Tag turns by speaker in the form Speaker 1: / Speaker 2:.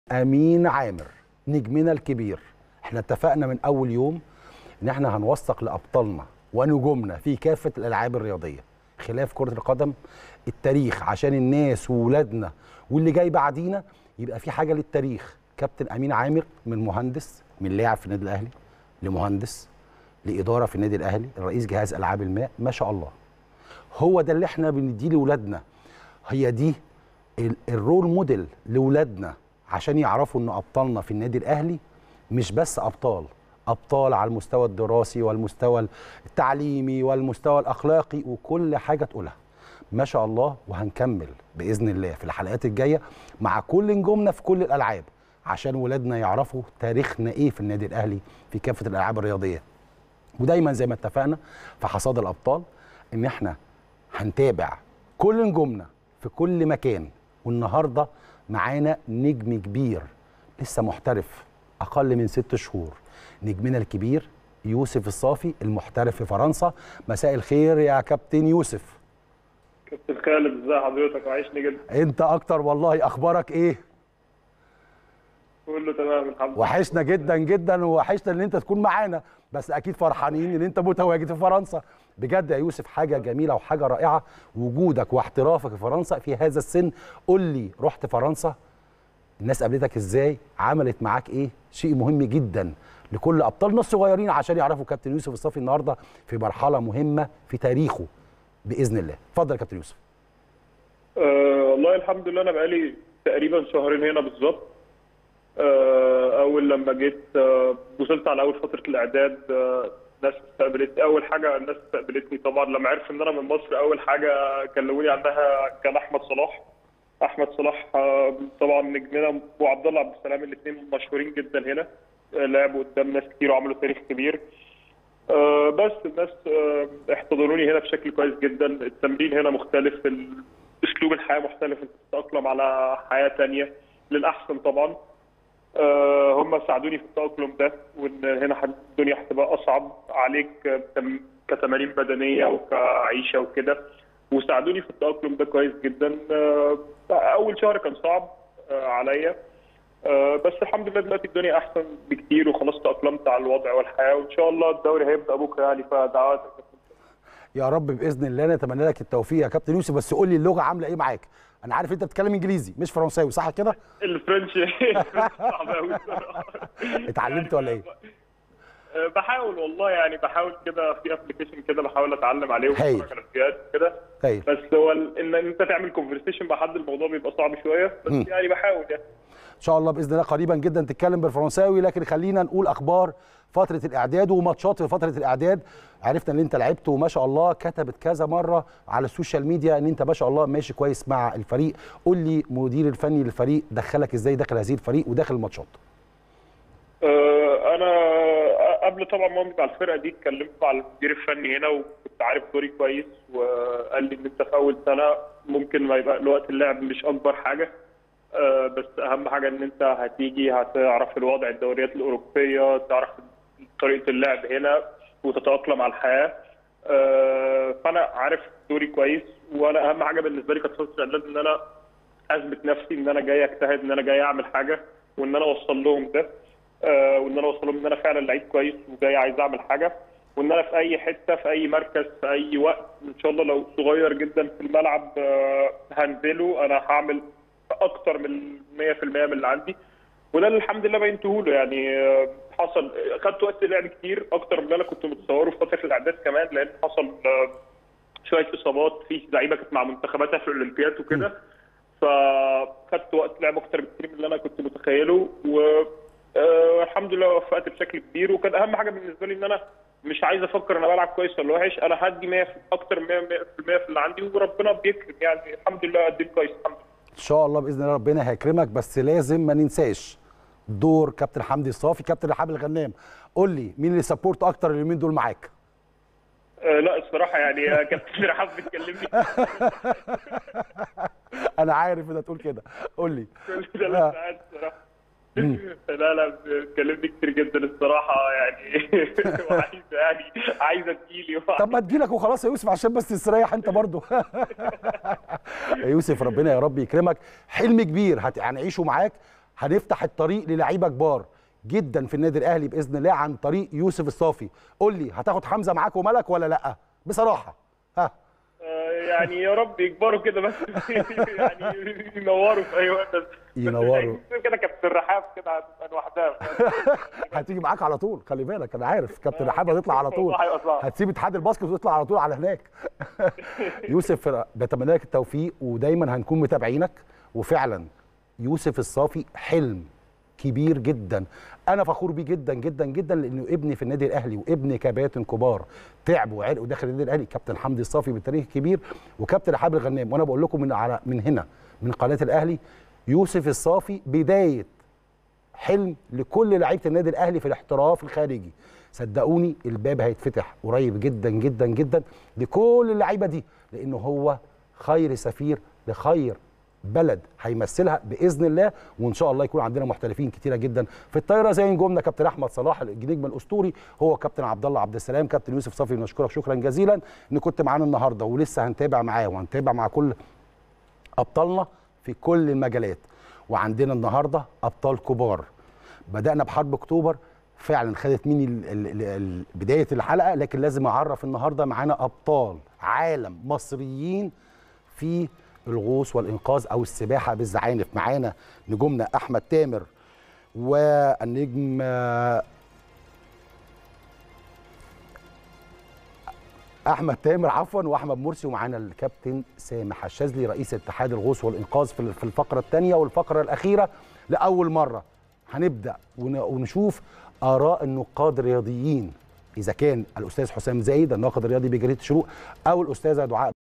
Speaker 1: امين عامر نجمنا الكبير. احنا اتفقنا من اول يوم ان احنا هنوثق لابطالنا ونجومنا في كافه الالعاب الرياضيه خلاف كره القدم التاريخ، عشان الناس وولادنا واللي جاي بعدينا يبقى في حاجه للتاريخ. كابتن امين عامر من مهندس، من لاعب في النادي الاهلي لمهندس لاداره في النادي الاهلي، رئيس جهاز العاب الماء، ما شاء الله. هو ده اللي احنا بنديه لاولادنا، هي دي الرول موديل لاولادنا، عشان يعرفوا ان ابطالنا في النادي الاهلي مش بس ابطال على المستوى الدراسي والمستوى التعليمي والمستوى الاخلاقي وكل حاجه تقولها. ما شاء الله. وهنكمل باذن الله في الحلقات الجايه مع كل نجومنا في كل الالعاب، عشان ولادنا يعرفوا تاريخنا ايه في النادي الاهلي في كافه الالعاب الرياضيه. ودايما زي ما اتفقنا في حصاد الابطال ان احنا هنتابع كل نجومنا في كل مكان. والنهارده معانا نجم كبير لسه محترف اقل من 6 شهور، نجمنا الكبير يوسف الصافي المحترف في فرنسا. مساء الخير يا كابتن يوسف.
Speaker 2: كابتن خالد، ازي حضرتك؟ وحشني جدا.
Speaker 1: انت اكتر والله. اخبارك ايه؟
Speaker 2: كله تمام الحمد لله.
Speaker 1: وحشنا جدا جدا، ووحشنا ان انت تكون معانا، بس اكيد فرحانين ان انت متواجد في فرنسا. بجد يا يوسف حاجه جميله وحاجه رائعه وجودك واحترافك في فرنسا في هذا السن. قول لي، رحت فرنسا الناس قابلتك ازاي؟ عملت معاك ايه؟ شيء مهم جدا لكل ابطالنا الصغيرين عشان يعرفوا كابتن يوسف الصافي النهارده في مرحله مهمه في تاريخه باذن الله. اتفضل يا كابتن يوسف.
Speaker 2: والله الحمد لله، انا بقالي تقريبا شهرين هنا بالظبط. اول لما جيت وصلت على اول فتره الاعداد. الناس استقبلت، اول حاجه الناس استقبلتني طبعا لما عرفوا ان انا من مصر. اول حاجه كلموني عنها كان احمد صلاح طبعا نجمنا، وعبد الله عبد السلام، الاثنين مشهورين جدا هنا، لعبوا قدام ناس كتير وعملوا تاريخ كبير. بس الناس احتضنوني هنا بشكل كويس جدا. التمرين هنا مختلف، اسلوب الحياه مختلف، انت بتتاقلم على حياه ثانيه للاحسن طبعا. هم ساعدوني في التأقلم ده، وان هنا الدنيا هتبقى اصعب عليك كتمارين بدنيه وكعيشه وكده، وساعدوني في التأقلم ده كويس جدا. اول شهر كان صعب عليا، بس الحمد لله دلوقتي الدنيا احسن بكتير وخلاص تأقلمت على الوضع والحياه، وان شاء الله الدوري هيبدا بكره يعني، فدعواتك
Speaker 1: يا رب باذن الله. نتمنى لك التوفيق يا كابتن يوسف. بس قول لي اللغه عامله ايه معاك؟ انا عارف انت بتتكلم انجليزي مش فرنساوي، صح كده؟
Speaker 2: الفرنش صعب قوي الصراحه.
Speaker 1: اتعلمت ولا ايه؟
Speaker 2: بحاول والله، يعني بحاول كده في ابلكيشن كده بحاول اتعلم عليه واتفرج على فيديوهات كده. بس هو ان انت تعمل كونفرسيشن مع حد الموضوع بيبقى صعب شويه، بس يعني بحاول يعني.
Speaker 1: ان شاء الله باذن الله قريبا جدا تتكلم بالفرنساوي. لكن خلينا نقول اخبار فتره الاعداد وماتشات في فتره الاعداد. عرفنا ان انت لعبت وما شاء الله، كتبت كذا مره على السوشيال ميديا ان انت ما شاء الله ماشي كويس مع الفريق. قول لي مدير الفني للفريق دخلك ازاي داخل هذه الفريق وداخل الماتشات؟
Speaker 2: انا قبل طبعا ما امضي على الفرقه دي اتكلمت مع المدير الفني هنا، وكنت عارف دوري كويس، وقال لي ان انت في اول سنه ممكن ما يبقى وقت اللعب مش اكبر حاجه، بس اهم حاجه ان انت هتيجي هتعرف الوضع، الدوريات الاوروبيه، تعرف طريقه اللعب هنا وتتاقلم على الحياه. فانا عارف دوري كويس، وانا اهم حاجه بالنسبه لي كانت فتره الاعداد ان انا اثبت نفسي، ان انا جاي اجتهد، ان انا جاي اعمل حاجه، وان انا اوصل لهم ده، وان انا اوصل لهم ان انا فعلا لعيب كويس وجاي عايز اعمل حاجه، وان انا في اي حته في اي مركز في اي وقت ان شاء الله لو صغير جدا في الملعب هنزله، انا هعمل اكتر من 100% من اللي عندي، وده اللي الحمد لله بينته له يعني. حصل خدت وقت لعب كتير اكتر من اللي انا كنت متصوره في فتره الاعداد كمان، لان حصل شويه اصابات في لعيبه كانت مع منتخباتها في الاولمبياد وكده، فخدت وقت لعب اكتر بكتير من اللي انا كنت متخيله، والحمد لله وفقت بشكل كبير. وكان اهم حاجه بالنسبه لي ان انا مش عايز افكر انا بلعب كويس ولا وحش، انا هدي 100 اكتر من 100% في اللي عندي، وربنا بيكرم يعني. الحمد لله قدمت كويس الحمد لله.
Speaker 1: ان شاء الله باذن الله ربنا هيكرمك، بس لازم ما ننساش دور كابتن حمدي الصافي، كابتن رحاب الغنام. قول لي مين اللي سبورت اكتر اليومين دول معاك؟
Speaker 2: لا الصراحه يعني كابتن رحاب بتكلمني
Speaker 1: انا عارف انت تقول كده. قول لي
Speaker 2: كل ده ساعات الصراحه. لا بتكلمني كتير جدا الصراحه يعني عايزه تجيلي.
Speaker 1: طب ما تجيلك وخلاص يا يوسف عشان بس تستريح انت برضه. يا يوسف ربنا يا رب يكرمك. حلم كبير هنعيشه معاك، هنفتح الطريق للعيبه كبار جدا في النادي الاهلي باذن الله عن طريق يوسف الصافي. قول لي هتاخد حمزه معاك وملك ولا لا بصراحه؟ ها
Speaker 2: يعني يا رب يكبروا كده بس يعني ينوروا في اي وقت.
Speaker 1: ينوروا
Speaker 2: كده كابتن رحاب كده هتبقى لوحدها.
Speaker 1: هتيجي معاك على طول، خلي بالك انا عارف كابتن رحاب هتطلع على طول، هتسيب اتحاد الباسكت وتطلع على طول على هناك. يوسف بتمنى لك التوفيق ودايما هنكون متابعينك. وفعلا يوسف الصافي حلم كبير جدا، انا فخور بيه جدا جدا جدا لانه ابني في النادي الاهلي وابن كباتن كبار تعبوا وعرقوا داخل النادي الاهلي، كابتن حمدي الصافي بالتاريخ الكبير وكابتن رحاب الغنام. وانا بقول لكم من هنا من قناه الاهلي يوسف الصافي بدايه حلم لكل لعيبه النادي الاهلي في الاحتراف الخارجي. صدقوني الباب هيتفتح قريب جدا جدا جدا لكل اللعيبه دي، لانه هو خير سفير لخير بلد هيمثلها باذن الله. وان شاء الله يكون عندنا محترفين كتيره جدا في الطايره زي نجومنا كابتن احمد صلاح النجم الاسطوري، هو كابتن عبد الله عبد السلام، كابتن يوسف صافي. بنشكرك شكرا جزيلا ان كنت معانا النهارده، ولسه هنتابع معاه وهنتابع مع كل ابطالنا في كل المجالات. وعندنا النهارده ابطال كبار. بدانا بحرب اكتوبر فعلا خدت مني بدايه الحلقه، لكن لازم اعرف النهارده معانا ابطال عالم مصريين في الغوص والانقاذ او السباحه بالزعانف. معانا نجومنا احمد تامر والنجم احمد تامر واحمد مرسي، ومعانا الكابتن سامح الشاذلي رئيس اتحاد الغوص والانقاذ في الفقره الثانيه والفقره الاخيره. لاول مره هنبدا ونشوف اراء النقاد الرياضيين، اذا كان الاستاذ حسام زايد الناقد الرياضي بجريده الشروق او الاستاذه دعاء